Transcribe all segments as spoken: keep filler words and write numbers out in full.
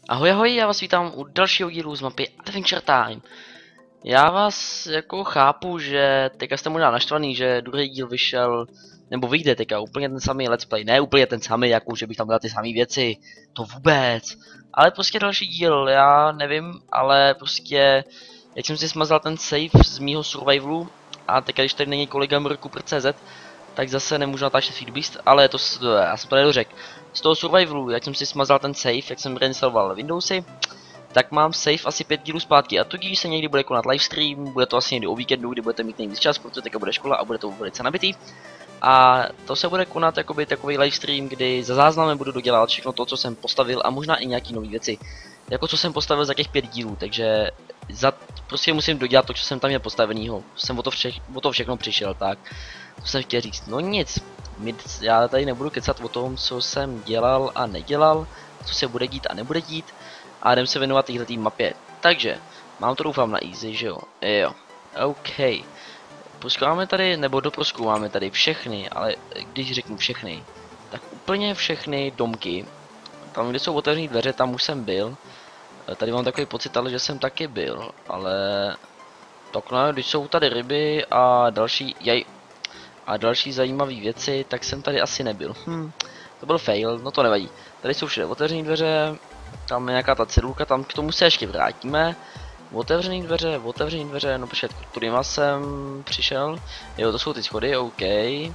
Ahoj ahoj, já vás vítám u dalšího dílu z mapy Adventure Time. Já vás jako chápu, že teďka jste možná naštvaný, že druhý díl vyšel, nebo vyjde teďka úplně ten samý let's play, ne úplně ten samý, jako že bych tam dal ty samé věci, to vůbec. Ale prostě další díl, já nevím, ale prostě, jak jsem si smazal ten save z mýho survivalu, a teďka když tady není kolega mrcooper tečka cé zet, tak zase nemůžu natáčet Feedbeast, ale to, já jsem to nedořekl. Z toho survivalu, jak jsem si smazal ten save, jak jsem reinstaloval Windowsy, tak mám save asi pět dílů zpátky a tudíž se někdy bude konat livestream, bude to asi někdy o víkendu, kdy budete mít nejvíc čas, protože teďka bude škola a bude to velice nabitý. A to se bude konat jakoby takový livestream, kdy za záznamem budu dodělat všechno to, co jsem postavil a možná i nějaký nové věci. Jako co jsem postavil za těch pět dílů, takže za, prostě musím dodělat to, co jsem tam měl postavenýho. Jsem o to, vše, o to všechno přišel, tak to jsem chtěl říct. No nic, já tady nebudu kecat o tom, co jsem dělal a nedělal, co se bude dít a nebude dít. A jdem se věnovat této mapě. Takže, mám to doufám na easy, že jo? Jo, OK. Proskoumáme tady, nebo doproskoumáme tady všechny, ale když řeknu všechny, tak úplně všechny domky. Tam, kde jsou otevřené dveře, tam už jsem byl. Tady mám takový pocit, ale že jsem taky byl, ale... Tak no, když jsou tady ryby a další, jaj, a další zajímavé věci, tak jsem tady asi nebyl. Hm, to byl fail, no to nevadí. Tady jsou všude otevřené dveře, tam je nějaká ta cedulka, tam k tomu se ještě vrátíme. Otevřené dveře, otevřené dveře, no počkat, kterýma jsem přišel. Jo, to jsou ty schody, OK. E,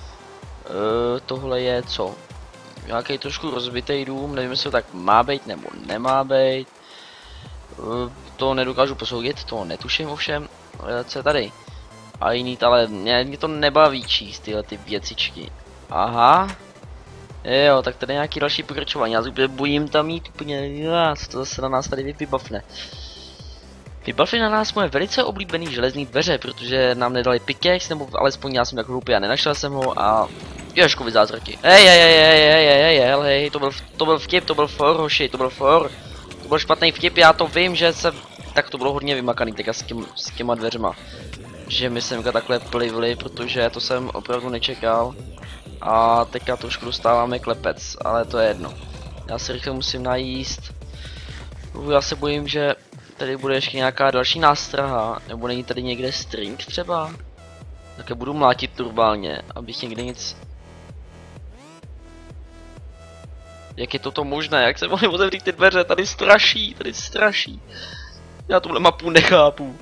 tohle je co? Nějaký trošku rozbitý dům, nevím, jestli to tak má být nebo nemá být. E, to nedokážu posoudit, to netuším ovšem. E, co je tady? A jiný, ale mě, mě to nebaví číst tyhle ty věcičky. Aha. Jo, tak tady nějaký další pokračování, já se úplně bojím tam jít úplně, já, co to zase na nás tady vybavne. Vybavili na nás moje velice oblíbený železný dveře, protože nám nedali pickaxe, nebo alespoň já jsem tak hloupý a nenašel jsem ho a... Ježkovi zázraky. Hej, hej, hej, hej, hej, hej, hej, hej, to byl, to byl vtip, to byl for, hoši, to byl for. To byl špatný vtip, já to vím, že se... Tak to bylo hodně vymakaný teďka s, tím, s těma dveřma. Že my semka takhle plivli, protože to jsem opravdu nečekal. A teďka trošku dostáváme klepec, ale to je jedno. Já se rychle musím najíst. Já se bojím, že tady bude ještě nějaká další nástraha, nebo není tady někde string třeba? Tak já budu mlátit turbálně, abych někde nic... Jak je toto možné? Jak se mohli otevřít ty dveře? Tady straší, tady straší. Já tuhle mapu nechápu.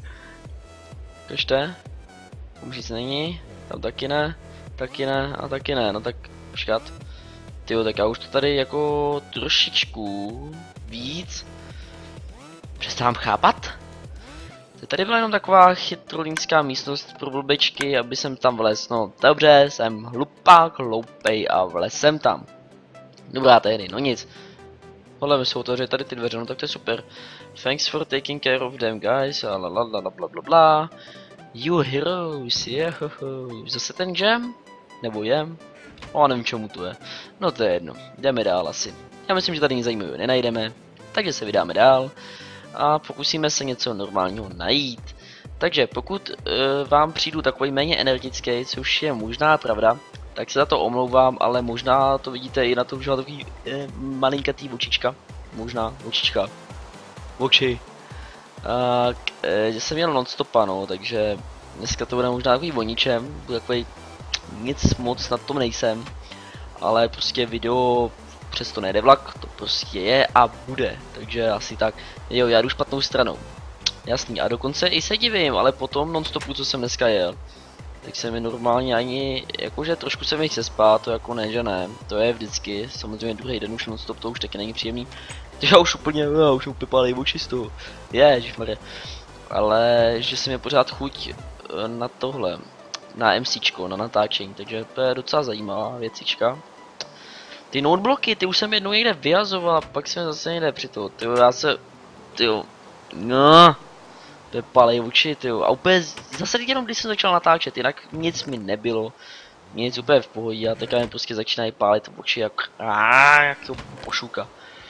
Kažte? Tam už nic není, tam taky ne, taky ne a taky ne, no tak počkat. Tyjo, tak já už to tady jako trošičku víc přestávám chápat. To tady byla jenom taková chytrolínská místnost pro blbečky, aby jsem tam vlez. No dobře, jsem hlupák, hloupej a vlez jsem tam. Dobrá tehdy, no nic. Tohle mi jsou otevřeli tady ty dveře, no tak to je super. Thanks for taking care of them guys, a la la la la bla bla bla. You heroes, jehoho. Zase ten jam? Nebo jem? O, nevím čemu to je. No to je jedno, jdeme dál asi. Já myslím, že tady nic zajímavého nenajdeme, takže se vydáme dál. A pokusíme se něco normálního najít. Takže pokud uh, vám přijdu takový méně energický, což je možná pravda, tak se za to omlouvám, ale možná to vidíte i na tom, že má takový eh, malinkatý očička. Možná očička. Oči. Uh, že jsem měl non-stopa, no, takže dneska to bude možná takový o ničem, bude takový nic moc na tom nejsem, ale prostě video přesto nejde vlak, to prostě je a bude, takže asi tak, jo, já jdu špatnou stranou, jasný, a dokonce i se divím, ale po tom non-stopu, co jsem dneska jel, tak se mi normálně ani, jakože trošku se mi chce spát, to jako ne, že ne, to je vždycky, samozřejmě druhý den už non-stop, to už taky není příjemný, já už úplně, já už úplně pálej oči z toho, ježišmarja, ale že se mi pořád chuť na tohle, na MCčko, na natáčení, takže to je docela zajímavá věcička. Ty notebloky, ty už jsem jednou někde vyhazoval, pak jsem zase někde při toho, tyjo, já se, tyjo, no, to je palej oči, tyjo, a úplně zase jenom když jsem začal natáčet, jinak nic mi nebylo, nic úplně v pohodě a teďka mi prostě začínají pálit oči jak, aaa, jak to pošuka.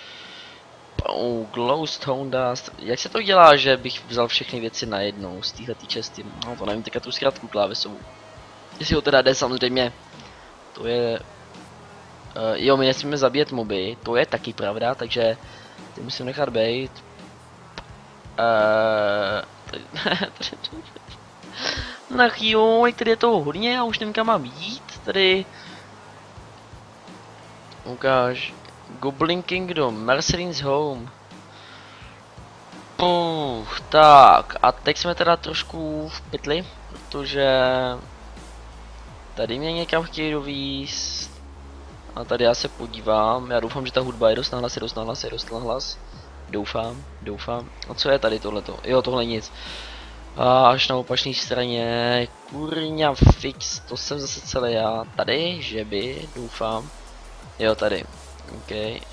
Oh, glowstone dust, jak se to dělá, že bych vzal všechny věci najednou z téhletý česty, no to nevím, teďka tu zkrátku klávesovou. Jestli ho teda jde samozřejmě, to je... Uh, jo, my nesmíme zabíjet moby, to je taky pravda, takže ty musím nechat bejt. Uh, tady, tady, Ach jo, tady je toho hodně, já už nevím kam mám jít, tady... Ukáž. Goblin Kingdom, Mercedes Home. Puh, tak, a teď jsme teda trošku v pytli, protože... Tady mě někam chtějí dovízt. A tady já se podívám, já doufám, že ta hudba je dost nahlas, je dost nahlas, je dost nahlas. Doufám, doufám. A co je tady tohleto? Jo, tohle nic. A až na opačné straně, kurňa fix, to jsem zase celý já. Tady, že by, doufám. Jo, tady, ok.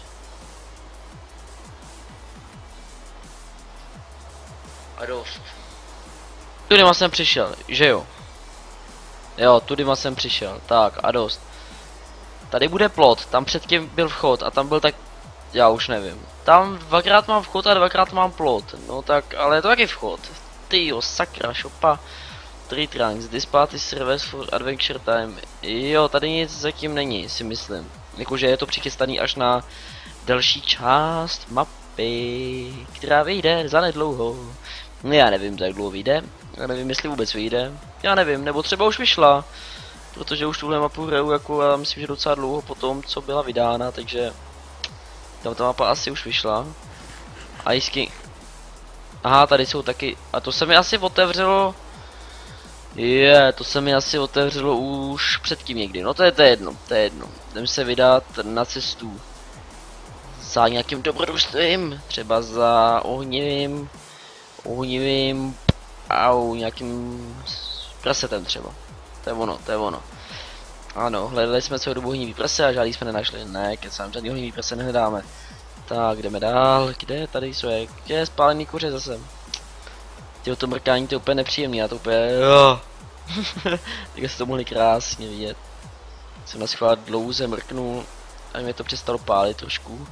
A dost. Tudyma jsem přišel, že jo? Jo, tudyma jsem přišel, tak a dost. Tady bude plot, tam předtím byl vchod a tam byl tak, já už nevím. Tam dvakrát mám vchod a dvakrát mám plot, no tak, ale je to taky vchod. Tyjo, sakra, šopa. Three trunks, this part is service for adventure time. Jo, tady nic zatím není, si myslím. Jakože je to přichystaný až na další část mapy, která vyjde zanedlouho. Já nevím, jak dlouho vyjde. Já nevím, jestli vůbec vyjde. Já nevím, nebo třeba už vyšla. Protože už tuhle mapu hraju jako, já myslím, že docela dlouho po tom, co byla vydána, takže... Tam ta mapa asi už vyšla. Ice King. Aha, tady jsou taky, a to se mi asi otevřelo. Je, yeah, to se mi asi otevřelo už předtím někdy, no to je, to je jedno, to je jedno. Jdem se vydat na cestu. Za nějakým dobrodružstvím, třeba za ohnivým, ohnivým, au, nějakým prasetem třeba. To je ono, to je ono. Ano, hledali jsme celou dobu ohnivý prase a žádný jsme nenašli, ne, kecám, žádný ohnivý prase nehledáme. Tak, jdeme dál, kde tady jsou, kde je spálený kuře zase. Tyjo, to mrkání to je úplně nepříjemný, já to úplně, jo. Tak se to mohli krásně vidět. Jsem na schvál dlouze mrknul, a mi to přestalo pálit trošku.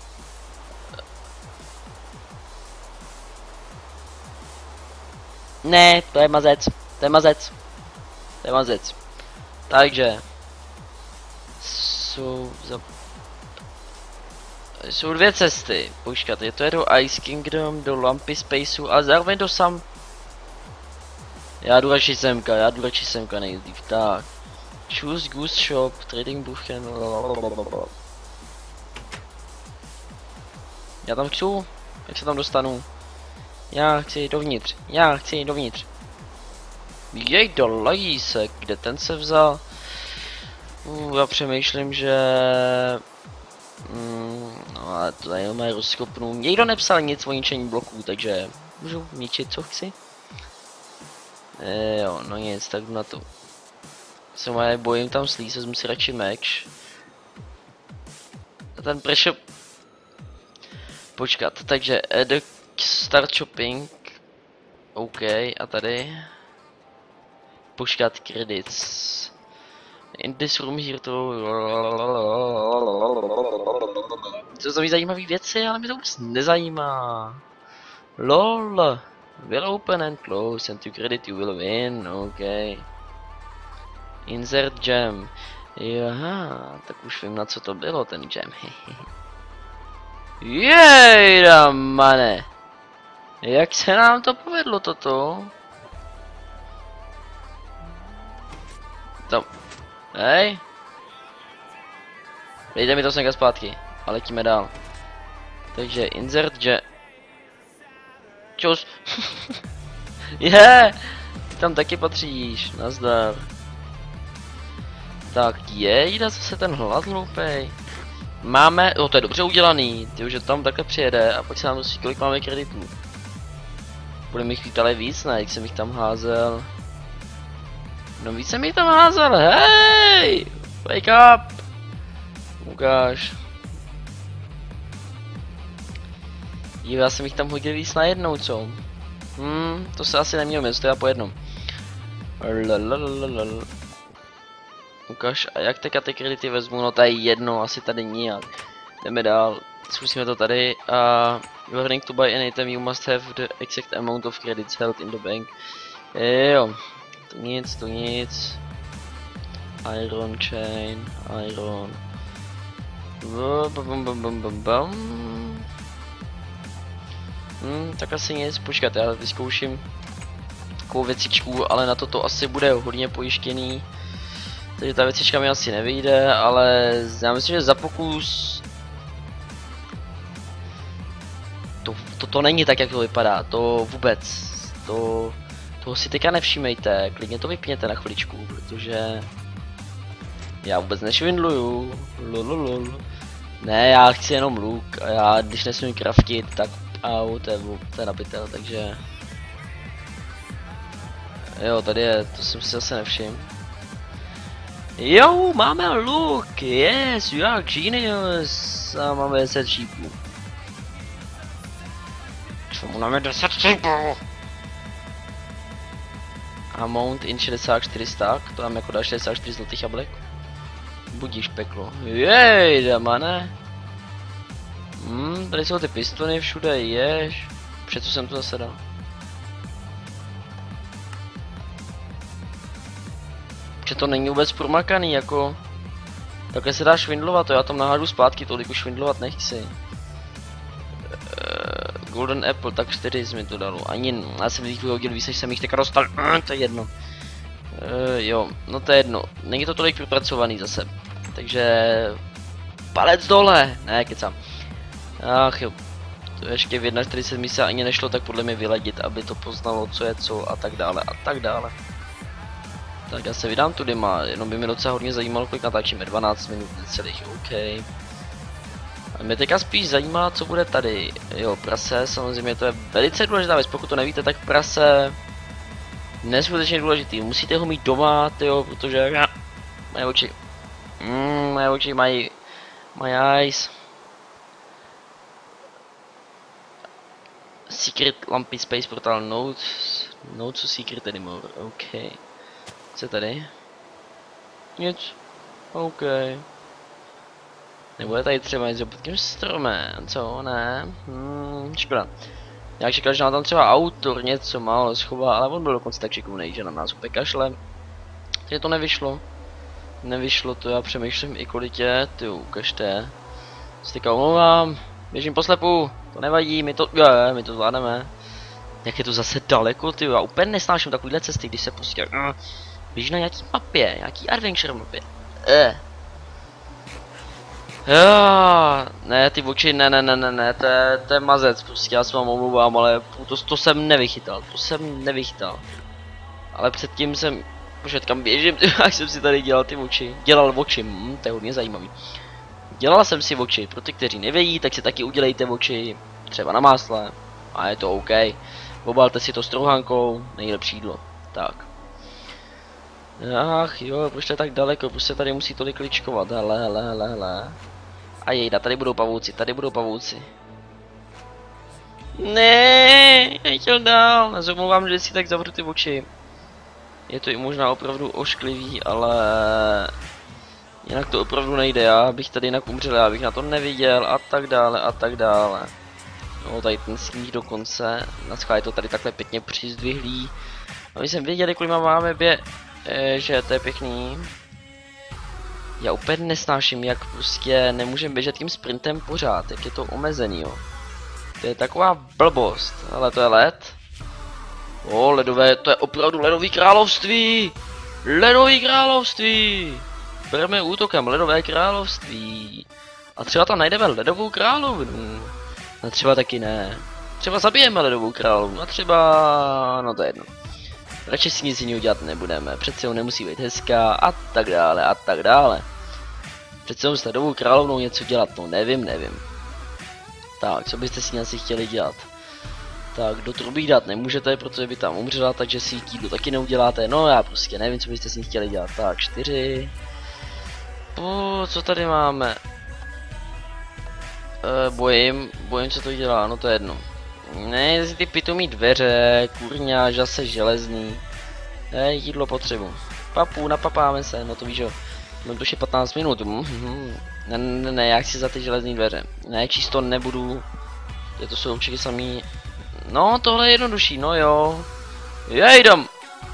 Ne, to je mazec, to je mazec, to je mazec. Takže, jsou za... Jsou dvě cesty, počkat, je to je do Ice Kingdom, do Lumpy Spaceu a zároveň do Sam... Já jdu radši semka, já jdu radši semka nejdřív, tak. Choose Goose Shop, Trading Buchen, já tam chci, jak se tam dostanu? Já chci dovnitř, já chci dovnitř. Jej do Lajísek, kde ten se vzal? Uh, já přemýšlím, že... Mm, no ale to je jenom rozkopnu. Někdo nepsal nic o ničení bloků, takže můžu ničit, co chci. E, jo, no nic, tak jdu na to. Se moje bojím tam slíz, vezmu si radši meč. A ten pressure... Počkat, takže add start shopping. OK, a tady... Počkat, credits. In this room here to... To jsou zajímavé věci, ale mě to vůbec nezajímá. LOL. Will open and close and to credit you will win, OK. Insert gem. Jaha, tak už vím, na co to bylo ten gem. Jejda, mane. Jak se nám to povedlo toto? Tam. Hej. Dejte mi to snega zpátky. A letíme dál. Takže insert gem. Čus. Je, yeah, tam taky patříš, nazdar. Tak jejda, zase ten hlad hloupej. Máme, jo, to je dobře udělaný, ty, že tam takhle přijede a pak se nám musí, kolik máme kreditů. Budeme jich chtít ale víc, ne, jak jsem jich tam házel. No víc jsem jich tam házel, hej! Wake up! Ukáž. Jo, já jsem jich tam hodil víc najednou, co? Hmm, to se asi neměl myslet, to já po jednom. Lalalala. Ukaž, a jak teďka ty kredity vezmu, no to je jedno, asi tady nijak. Jdeme dál, zkusíme to tady a... Warning to buy an item, you must have the exact amount of credits held in the bank. Jo, to nic, to nic. Iron chain, iron. Bum, bum, bum, bum, bum. Hm, tak asi nic, počkat, já vyzkouším takovou věcičku, ale na to to asi bude hodně pojištěný. Takže ta věcička mi asi nevyjde, ale já myslím, že za pokus... To, to, to není tak, jak to vypadá, to vůbec, to... Toho si teďka nevšímejte, klidně to vypněte na chviličku, protože... Já vůbec nešvindluju, lololol. Ne, já chci jenom luk a já když nesmím craftit, tak au, to je, to je nabitel, takže... Jo, tady je, to jsem si zase nevšiml. Jo, máme luk, yes, you are genius. A máme deset šípů. Čemu máme deset šípů? A mount in šedesát čtyři stack, to nám jako dá šedesát čtyři zlatých jablek. Budíš peklo. Jej, damane. Hmm, tady jsou ty pistony všude, jež. Přeco jsem to zase dal. Že to není vůbec promakaný, jako... Takhle se dá švindlovat, to já tam nahádu zpátky, tolik už švindlovat nechci. Uh, Golden Apple, tak čtyři mi to dalo. Ani, já jsem jich vyhodil víc, než jsem jich teďka dostal, uh, to je jedno. Uh, jo, no to je jedno, není to tolik propracovaný zase. Takže... Palec dole, ne, kecám. Ach jo, to ještě v jedna čtyřicet mi se ani nešlo tak podle mě vyladit, aby to poznalo, co je co a tak dále a tak dále. Tak já se vydám tudy, má, jenom by mě docela hodně zajímalo, kolik natáčíme, dvanáct minut necelých, OK. A mě teďka spíš zajímá, co bude tady. Jo, prase, samozřejmě to je velice důležitá věc, pokud to nevíte, tak prase... Neskutečně důležitý, musíte ho mít doma, tyjo, protože... Moje oči... Mm, moje oči mají... My eyes... Secret lampy space portal notes... Notes to secret anymore, OK. Co je tady? Nic. OK. Nebude tady třeba něco pod tím stromem, co? Ne? Hmm, škoda. Já čekal, že nám tam třeba autor něco málo schová, ale on byl dokonce tak šikovnej, že na nás úplně kašle. Takže to nevyšlo. Nevyšlo to, já přemýšlím i kolik je, ty ukažte. Se teďka omlouvám, běžím po slepu, to nevadí, my to, je, my to zvládneme. Jak je to zase daleko, ty, já úplně nesnáším takovýhle cesty, když se prostě... Uh, běží na nějaký mapě, nějaký adventure mapě. Eh. Jo, ne, ty oči, ne, ne, ne, ne, ne, to je, to je mazec, prostě já se vám omlouvám, ale to, to jsem nevychytal, to jsem nevychytal. Ale předtím jsem, počkat, kam běžím, jak jsem si tady dělal ty oči, dělal oči, hm, to je hodně zajímavý. Dělal jsem si oči, pro ty, kteří nevědí, tak si taky udělejte oči, třeba na másle, a je to OK. Obalte si to s trouhankou, nejlepší jídlo, tak. Ach jo, proč to je tak daleko, proč se tady musí tolik kličkovat, hele, hele, hele, hele. A jejda, tady budou pavouci, tady budou pavouci. Ne, já chtěl dál, nezomlouvám, že si tak zavřu ty oči. Je to i možná opravdu ošklivý, ale... Jinak to opravdu nejde, já bych tady jinak umřel, já bych na to neviděl a tak dále a tak dále. No, tady ten sníh dokonce, dneska je to tady takhle pěkně přizdvihlý. A my jsme věděli, kolik máme bě... E, že to je pěkný. Já úplně nesnáším, jak prostě nemůžeme běžet tím sprintem pořád, jak je to omezený, jo. To je taková blbost, ale to je led. O, ledové, to je opravdu ledový království! Ledový království! Bereme útokem ledové království. A třeba tam najdeme ledovou královnu. A třeba taky ne. Třeba zabijeme ledovou královnu, a třeba... no to je jedno. Radši si nic jiného dělat nebudeme, přece on nemusí být hezká a tak dále a tak dále. Přece on s ledovou královnou něco dělat, no nevím, nevím. Tak, co byste si asi chtěli dělat? Tak, do truby dát nemůžete, protože by tam umřela, takže si jídlo taky neuděláte. No já prostě nevím, co byste si chtěli dělat. Tak, čtyři. Po, co tady máme? E, bojím, bojím, co to dělá, no to je jedno. Ne, ty pitomí dveře, kurňa, zase železný. Ne, jídlo potřebu. Papu, napapáme se, no to víš jo. Mám už je patnáct minut. Mm-hmm. Ne, ne, ne, já chci za ty železné dveře. Ne, čisto nebudu. To jsou určitě samý. No, tohle je jednodušší, no jo. Jejdem!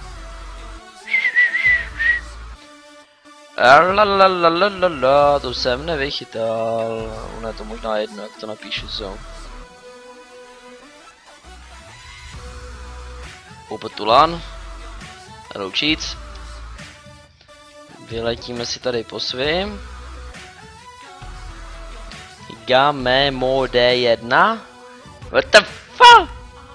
Lalalalalalala, to jsem nevychytal. Ono je to možná jedno, jak to napíšu, co. Popetulan. Roučíc. Vyletíme si tady po svým. Game mode jedna. What the fuck?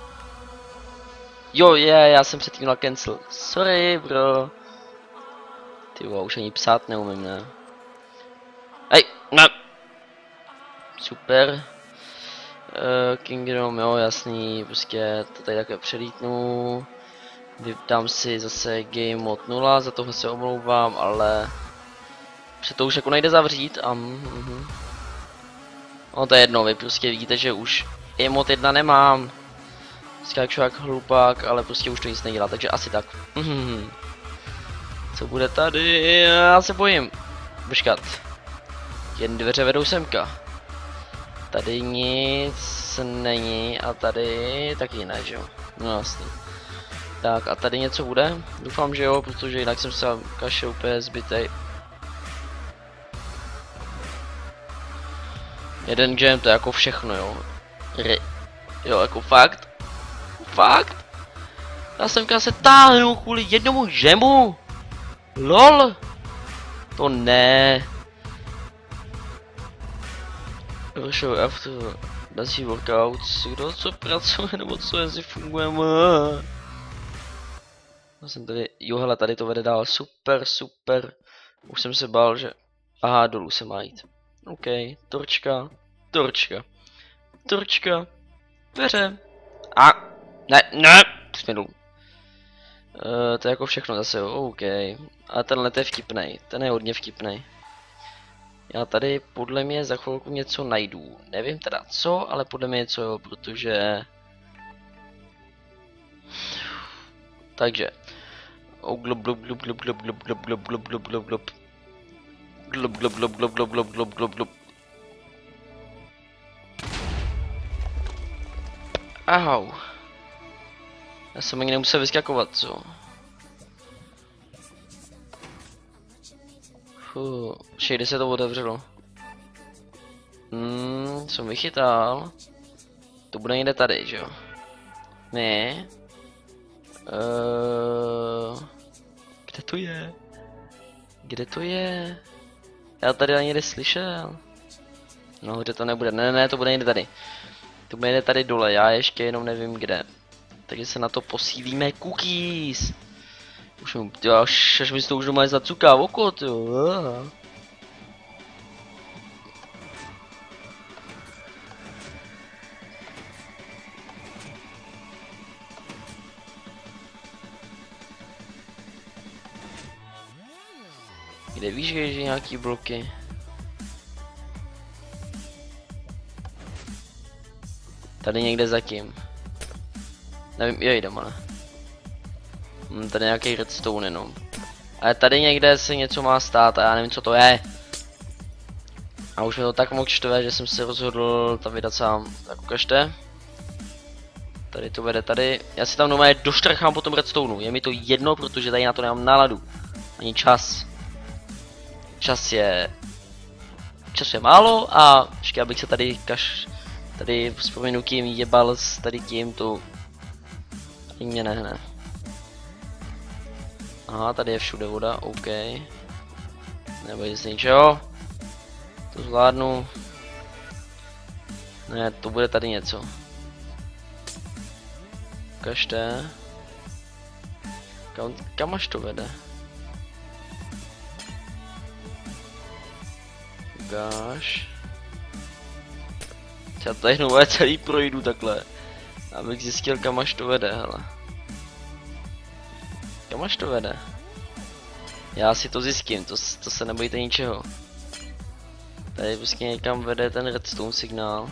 Jo, je, yeah, já jsem předtím na cancel. Sorry, bro. Ty vole, už ani psát neumím, ne? Hej, ne. Super. Uh, Kingdom, jo, jasný, prostě to tady takhle přelítnu. Dám si zase game mod nula, za tohle se omlouvám, ale se to už jako nejde zavřít a mm, no to je jedno, vy prostě vidíte, že už game mod jedna nemám. Skáču jak hlupák, ale prostě už to nic nedělá, takže asi tak. Mm. Co bude tady? Já se bojím. Počkat. Jen dveře vedou semka. Tady nic není a tady taky ne, že jo? No jasný. Tak a tady něco bude? Doufám, že jo, protože jinak jsem se kaše úplně zbytej. Jeden gem, to je jako všechno, jo. Re jo, jako fakt. Fakt? Já semka se táhnu kvůli jednomu gemu. LOL. To ne. Show after další workouts, kdo co pracuje nebo co jestli fungujeme. Já jsem tady, jo hele, tady to vede dál, super, super. Už jsem se bál, že, aha, dolů se má jít. OK, torčka, torčka, torčka, dveře. A, ne, ne, jsme dolů. Uh, to je jako všechno zase, jo, OK. A tenhle je vtipnej, ten je hodně vtipnej. Já tady podle mě za chvilku něco najdu. Nevím teda co, ale podle mě něco jo, protože... Takže. Oh, glob glob glob glob glob glob glob glob glob glob glob glob. Glob glob glob glob glob glob glob glob glob. Ahau. Já jsem ani nemusel vyskakovat, co? Fuh, všejde se to otevřelo. Hmm, jsem vychytal. To bude někde tady, že jo? Ne. Uh, kde to je? Kde to je? Já tady ani někde slyšel. No, kde to nebude? Ne, ne, to bude někde tady. To bude někde tady dole, já ještě jenom nevím kde. Takže se na to posílíme cookies. Už mi, až, až mi to už doma zacuká oko, jo. Kde víš, že je nějaký bloky? Tady někde zatím. Nevím, jo, jdem, ale. Hm, tady nějaký redstone jenom. Ale tady někde se něco má stát a já nevím, co to je. A už mi to tak moc štve, že jsem se rozhodl to vydat sám. Tak ukažte. Tady to vede tady. Já si tam normálně doštrchám po tom redstoneu. Je mi to jedno, protože tady na to nemám náladu. Ani čas. Čas je... Čas je málo a ještě abych se tady kaš... Tady s prominutím jebal s tady tím, to... Ani mě nehne. Aha, tady je všude voda, OK. Nebojte se ničeho. To zvládnu. Ne, to bude tady něco. Ukažte. Kam, kam až to vede? Ukáž. Já tady nové celý projdu takhle. Abych zjistil, kam až to vede, hele. Kam až to vede? Já si to zjistím, to, to se nebojte ničeho. Tady prostě někam vede ten redstone signál.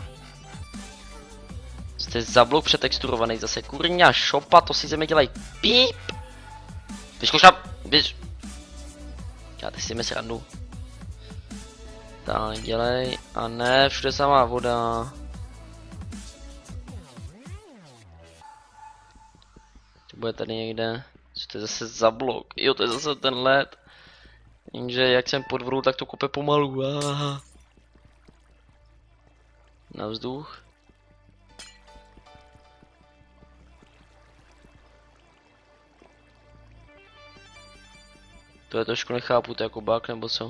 Jste za blok přetexturovaný zase, kurňa, šopa, to si ze mě dělají píp. Vyzkouš tam, vyz... Já teď si mi srandu. Tak, dělej, a ne, všude samá voda. To bude tady někde. Co to je zase za blok? Jo, to je zase ten led. Jenže jak jsem pod vodou, tak to kope pomalu. Aha. Na vzduch. To je trošku nechápu, to je jako bug nebo co?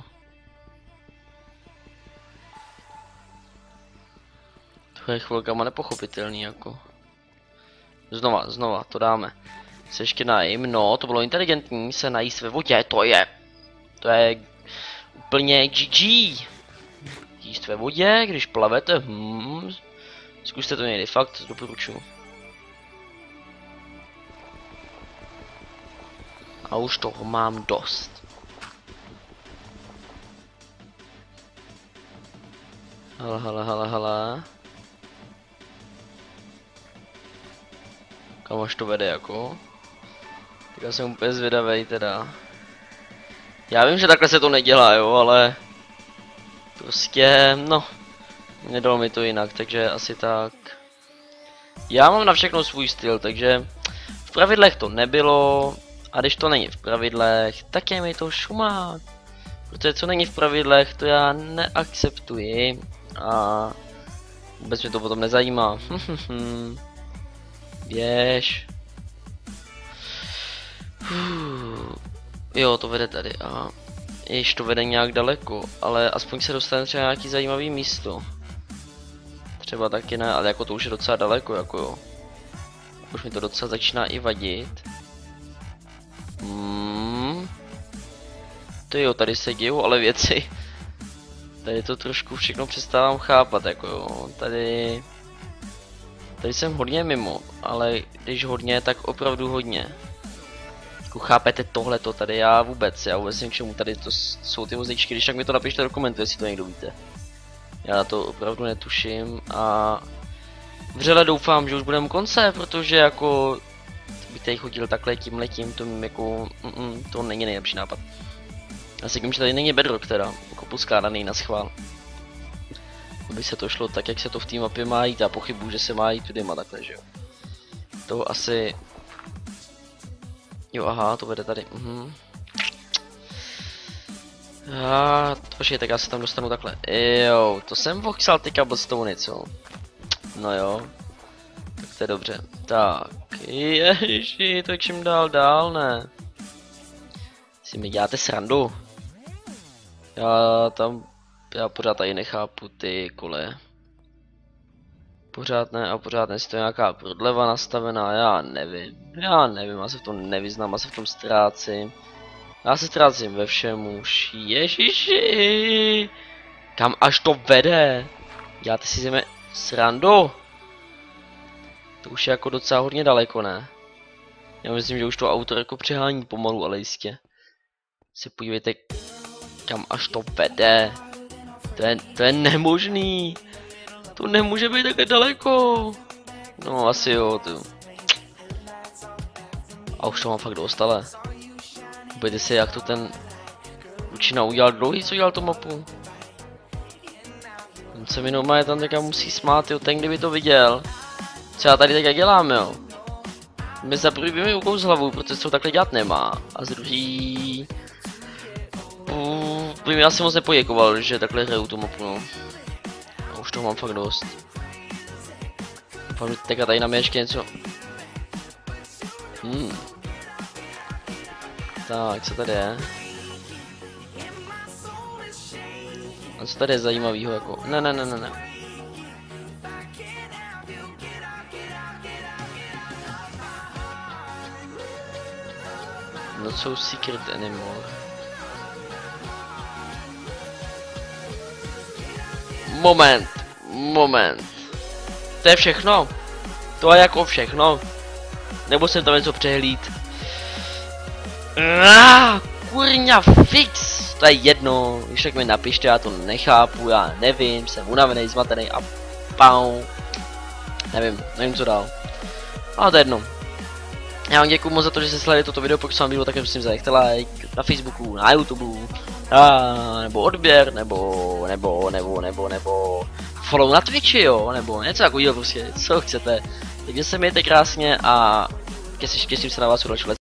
To je chvilkama nepochopitelný jako. Znova, znova, to dáme. Se ještě najím, no, to bylo inteligentní, se najíst ve vodě, to je, to je úplně G G. Jíst ve vodě, když plavete, hmm, zkuste to někdy, fakt doporučuji. A už toho mám dost. Hele, hele, hele, hele. Kam až to vede jako? Tak já jsem úplně zvědavej teda. Já vím, že takhle se to nedělá, jo, ale... Prostě, no... Nedalo mi to jinak, takže asi tak... Já mám na všechno svůj styl, takže... V pravidlech to nebylo... A když to není v pravidlech, tak je mi to šumák. Protože co není v pravidlech, to já neakceptuji. A... Vůbec mě to potom nezajímá. Běž. Jo, to vede tady a již to vede nějak daleko, ale aspoň se dostane třeba nějaký zajímavý místo. Třeba taky ne, ale jako to už je docela daleko, jako jo. Už mi to docela začíná i vadit. Hmm. Ty jo, tady se dějou ale věci. Tady to trošku všechno přestávám chápat, jako jo. Tady... Tady jsem hodně mimo, ale když hodně, tak opravdu hodně. Jako chápete tohleto tady, já vůbec, já vůbec nevím k čemu tady to jsou ty muzičky, když tak mi to napište do komentu, jestli to někdo víte. Já to opravdu netuším a vřele doufám, že už budeme konce, protože jako bych tady chodil takhle tím letím, to mým jako, mm -mm, to není nejlepší nápad. Já si myslím, že tady není bedrock teda, jako poskládaný na schvál. Aby se to šlo tak, jak se to v té mapě má jít, a pochybuju, že se má jít tudy takhle, že jo. To asi... Jo, aha, to vede tady, mhm. A počkej, tak já se tam dostanu takhle. Jo, to jsem voxal ty cobblestone, co? No jo. Tak to je dobře. Tak, ježiši, to je čím dál dál, ne? Si mi děláte srandu. Já tam... Já pořád tady nechápu ty kole. Pořád ne a pořád ne, si to nějaká prodleva nastavená, já nevím. Já nevím, já se v tom nevyznám, já se v tom ztrácím. Já se ztrácím ve všem už, ježiši. Kam až to vede? Děláte si zemi srandu? To už je jako docela hodně daleko, ne? Já myslím, že už to autor jako přehání pomalu, ale jistě. Si podívejte, kam až to vede. To je, to je nemožný. To nemůže být takhle daleko. No asi jo, to. A už to mám fakt dost, ale. Podívejte si, jak to ten Učina udělal dlouhý, co dělal tu mapu. On se mi normálně tam teďka musí smát, jo, ten kdyby to viděl. Co já tady teďka dělám, jo. Mě za prvý by mi ukouz hlavu, protože to takhle dělat nemá. A z druhý... by mi asi moc nepoděkoval, že takhle hraju tu mapu, no. A už toho mám fakt dost. Doufám, že teďka tady na mě ještě něco. Hmm. Tak, co tady je? A co tady je zajímavýho, jako? Ne, ne, ne, ne, ne. Not so secret anymore. Moment, moment. To je všechno? To je jako všechno? Nebo jsem tam něco přehlíd? Ah, kurňa fix! To je jedno, když tak mi napište, já to nechápu, já nevím, jsem unavený, zmatený a pau. Nevím, nevím co dál. Ale to je jedno. Já vám děkuju moc za to, že jste sledovali toto video, pokud se vám líbilo, tak prosím zanechte like na Facebooku, na YouTube, a, nebo odběr, nebo, nebo, nebo, nebo, nebo follow na Twitchi, jo, nebo něco takového prostě, co chcete. Takže se mějte krásně a těším se na vás u dalšího.